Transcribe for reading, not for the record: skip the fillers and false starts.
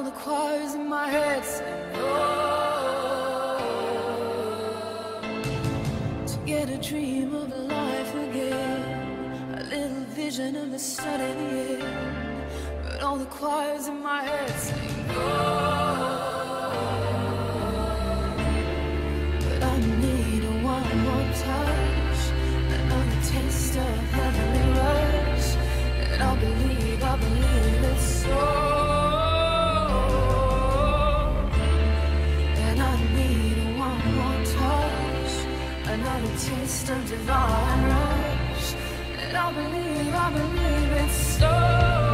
all the choirs in my head sing, oh, to get a dream of life again, a little vision of the sun in the air. But all the choirs in my head sing, oh, but I need one more touch, another taste of heavenly rush, and I believe it's so. And I need one more touch, another taste of divine rush, and I believe it's so.